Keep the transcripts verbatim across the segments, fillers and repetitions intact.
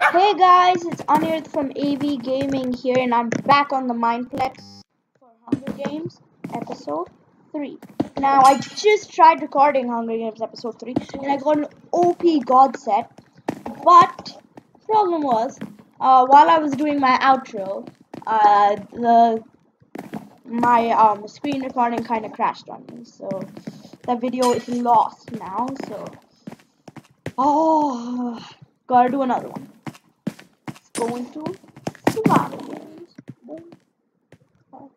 Hey guys, it's Anirudh from A V Gaming here, and I'm back on the Mindplex for Hunger Games episode three. Now, I just tried recording Hunger Games episode three, and I got an O P god set, but the problem was, uh, while I was doing my outro, uh, the my um, screen recording kind of crashed on me, so that video is lost now, so, oh, gotta do another one. Go into survival games. Oh.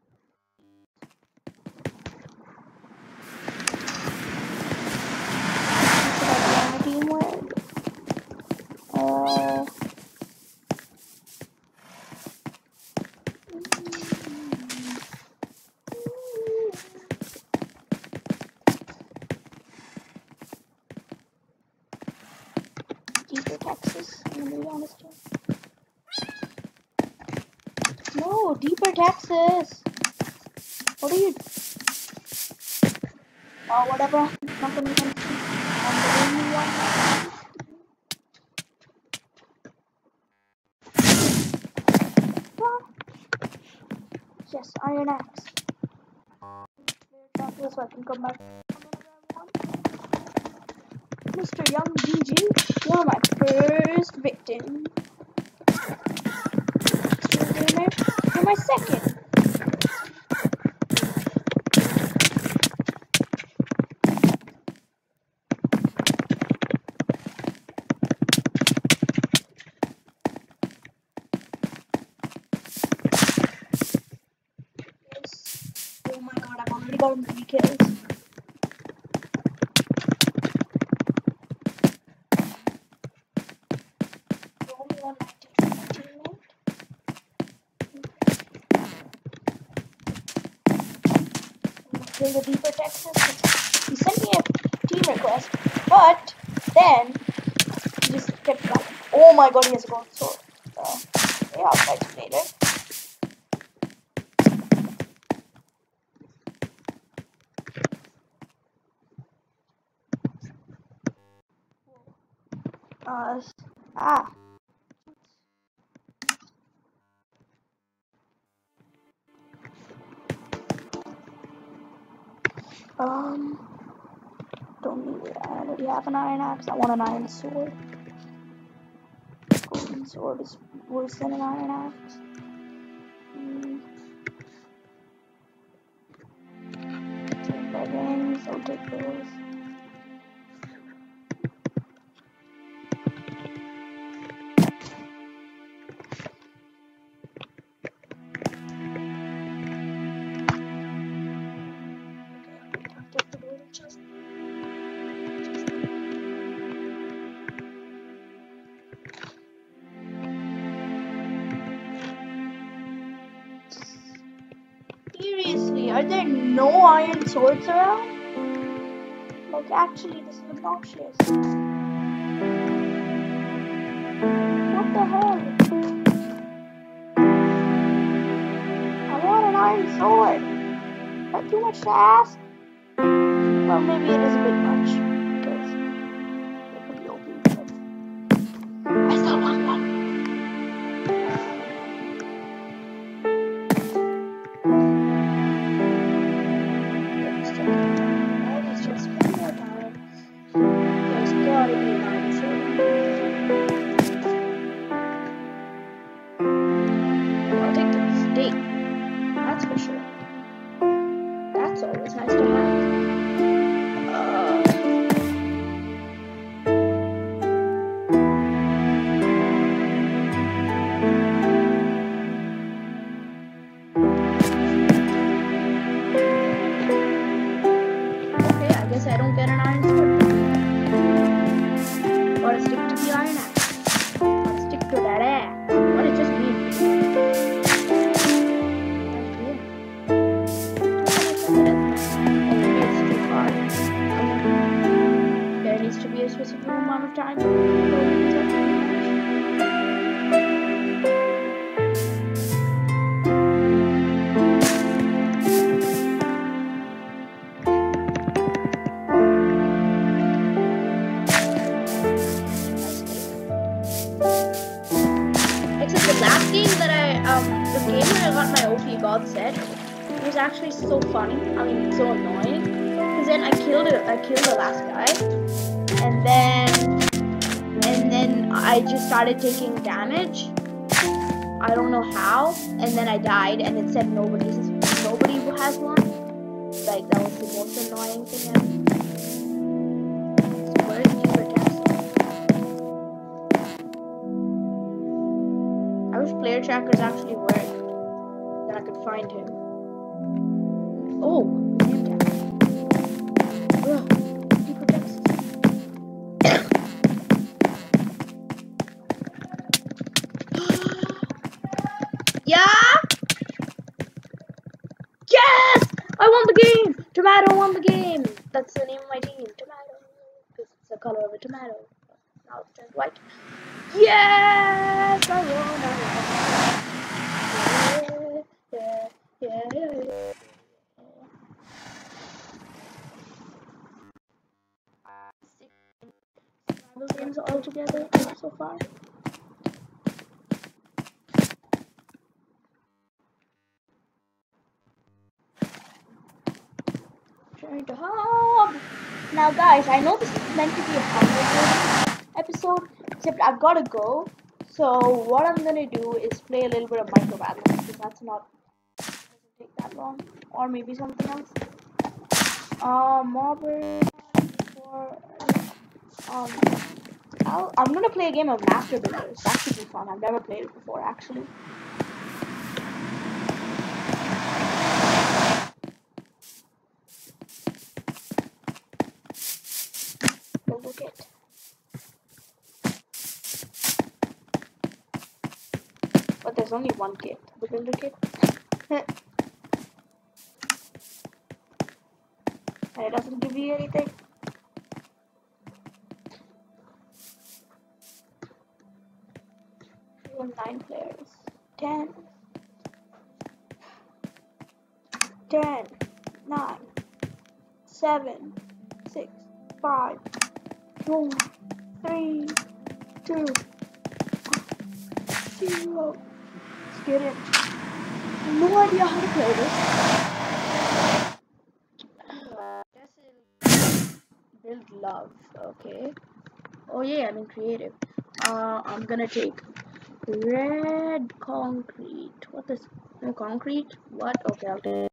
Should I be on a team with? Uh. Deeper Texas. I'm gonna be honest here. No, Deeper Texas. What are you? Oh, whatever. I'm not gonna be I'm the only one. Yes, Iron Axe. So I can come back. Mister Young G G, you're my first victim. You're my second. Oh my god, I've already gotten three kills. The only one I did for my teammate. I'm gonna kill the Deeper Texas. He sent me a team request, but then he just kept going. Oh my god, he has a gold sword. Uh, yeah, I'll fight him later. Uh, ah. Um, don't need it. I already have an iron axe. I want an iron sword. Golden sword is worse than an iron axe. Mm. Take leggings. I'll take those. Seriously, are there no iron swords around? Like, actually, this is obnoxious. What the hell? I want an iron sword. Is that too much to ask? Well, maybe it is a bit much. Because it could be O P, but I still want one. Gotta be an iron sword. I'll take the steak. That's for sure. That's always nice to have. Uh, okay, I guess I don't get an iron sword. Gotta stick to the iron axe. Gotta stick to that axe. What it just means. Maybe it's too hard. There needs to be a specific amount of time. I So the last game that I, um, the game where I got my O P God set, it was actually so funny. I mean, so annoying. Because then I killed it. I killed the last guy, and then, and then I just started taking damage. I don't know how, and then I died, and it said nobody, nobody has one. Like that was the most annoying thing ever. So where is Keeper Text? I wish player trackers actually worked, then I could find him. Oh, name tag. Ugh, Keeper Text. Yeah. Yes! I won the game! Tomato won the game! That's the name of my team, Tomato. Because it's the color of a tomato. Now it's turned white. Yes! I won! I won! Yeah, yeah, yeah, yeah. Six survival games all together so far. Trying to hop. Now, guys, I know this is meant to be a Hunger Games episode, except I've got to go. So what I'm gonna do is play a little bit of Micro Badlands, because that's not doesn't take that long, or maybe something else. Uh, Mobber for um, I'll, I'm gonna play a game of Master Builders. That should be fun. I've never played it before, actually. Builder kit. But there's only one kit. The builder kit. And it doesn't give you anything. We have nine players. Ten. Ten. Nine. Seven. Six. Five. Four. Three. Two. Zero. Let's get in. No idea how to play this. Build love. Okay. Oh yeah, I'm in creative. Uh, I'm gonna take red concrete. What is no concrete? What? Okay, I'll take.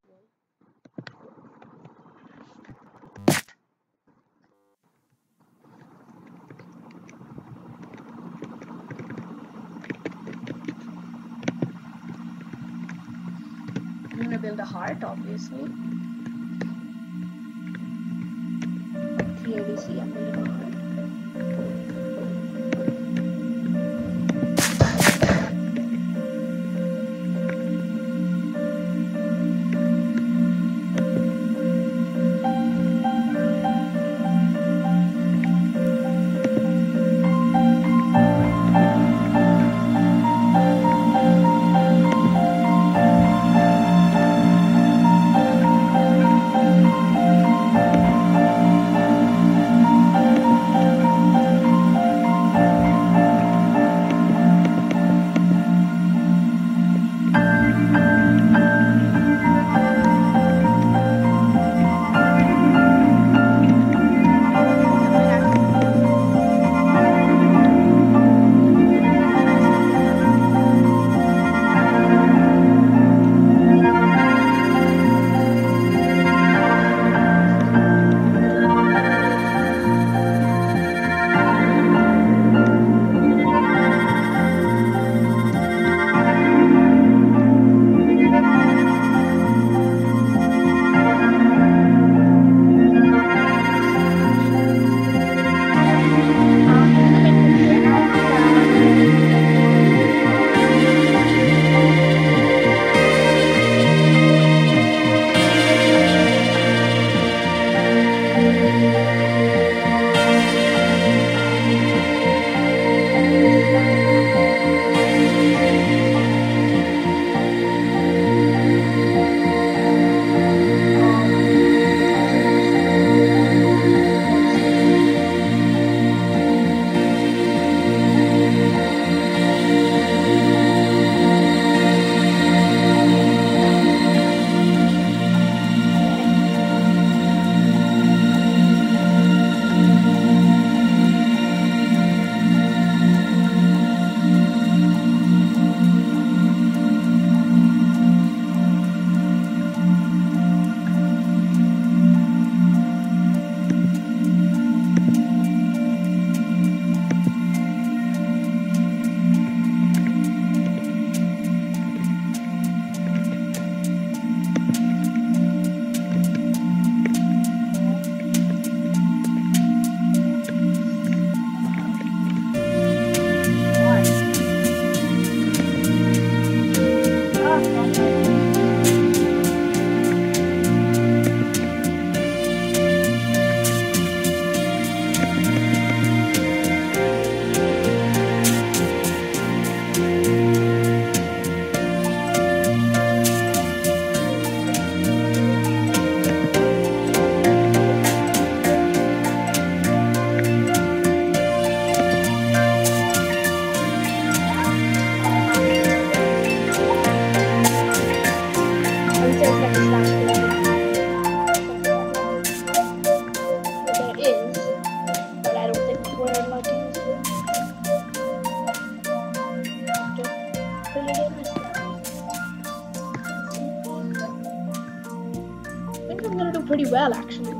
I'm gonna build a heart, obviously. Clearly see I'm building a heart. pretty well, actually.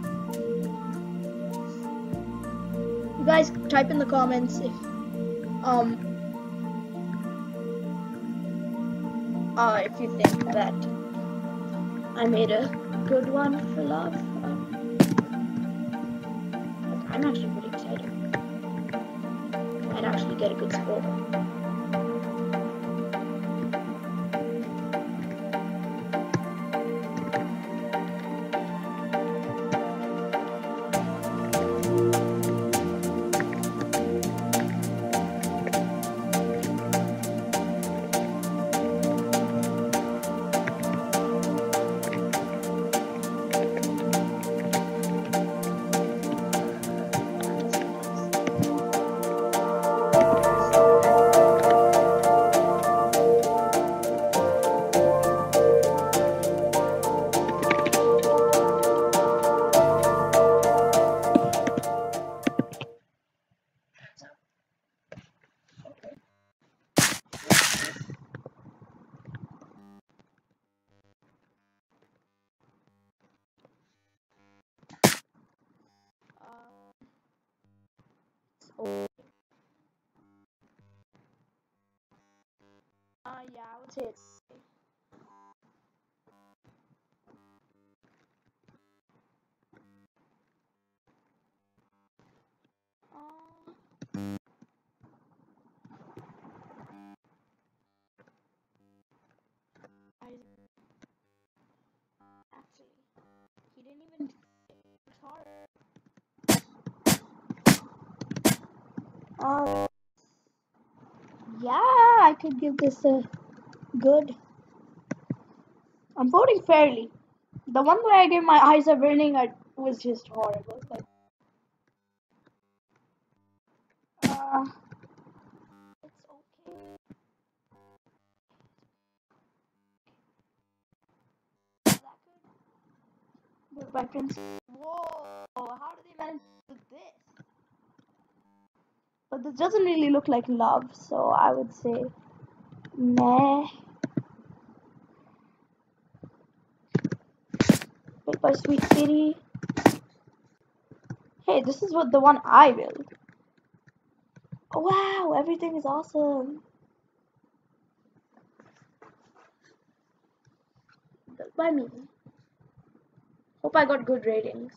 You guys type in the comments if um uh if you think that I made a good one for love. Um, I'm actually pretty excited. I might actually get a good score. Uh, yeah, I would say it's. Uh, actually, he didn't even hard. Uh, yeah, I could give this a good. I'm voting fairly. The one where I gave my eyes are burning I, was just horrible. Like, uh, it's okay. Is that good? Good weapons. Whoa, how do they manage to do this? But this doesn't really look like love, so I would say meh. Built by Sweet City. Hey, this is what the one I built. Oh, wow, everything is awesome. Built by me. Hope I got good ratings.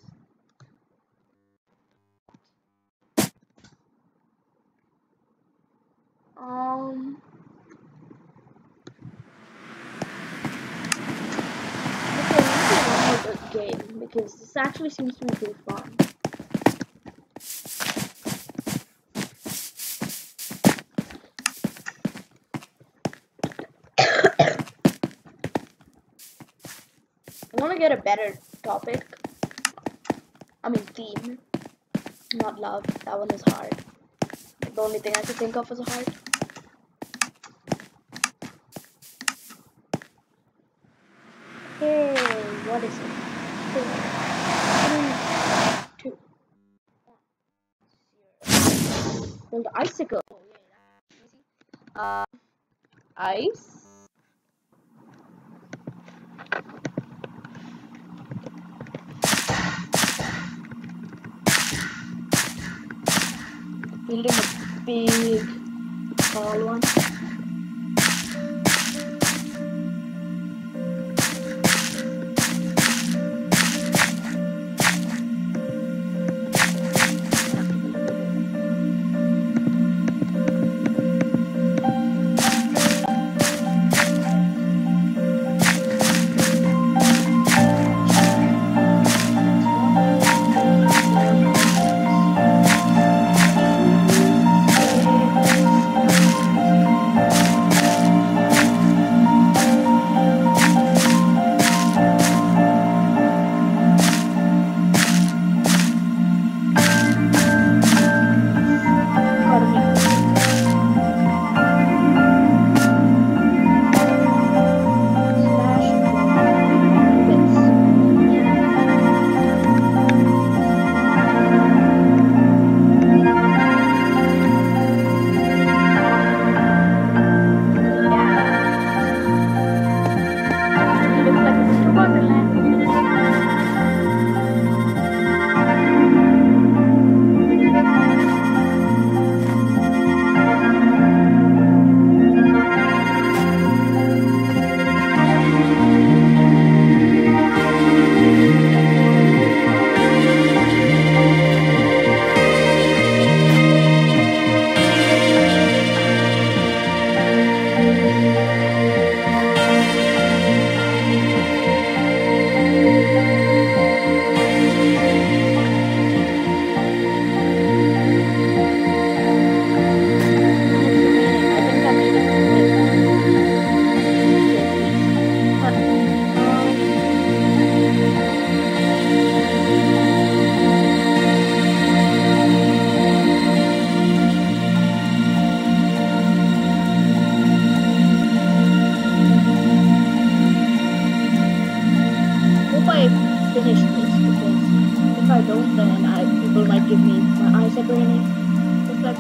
Um, okay, let's do one more game because this actually seems to be pretty fun. I want to get a better topic. I mean theme, not love. That one is hard. Like, the only thing I could think of was a heart. Hey, what is it? Two. Build icicle. Oh, yeah, that's easy. Uh, ice. Building a big, tall one.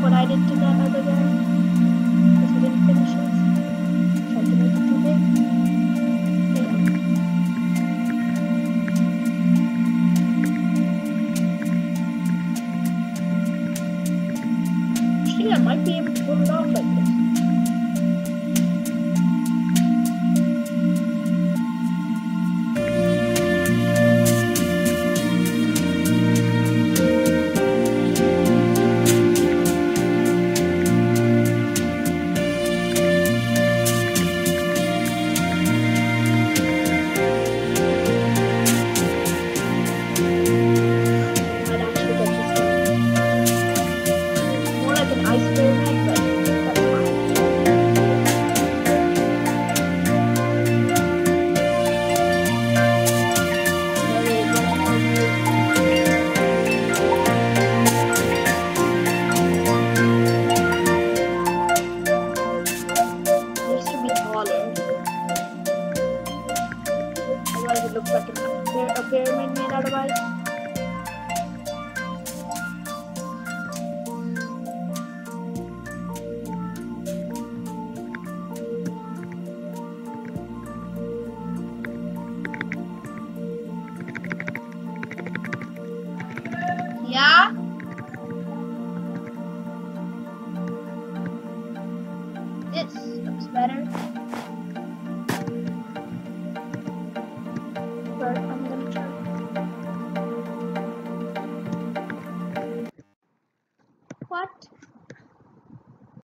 what I did to that other guy. Because he didn't finish it. Tried to make it too big. Failed. Actually, I might be able to pull it off like this. It looks like a, a pyramid made out of ice. Yeah? This looks better.